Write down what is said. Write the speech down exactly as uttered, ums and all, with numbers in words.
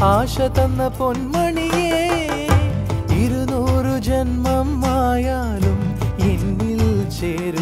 ആശ തന്ന പൊന്മണിയേ ഇരുന്നൂറു ജന്മം ആയാലും എന്നിൽ ചേരും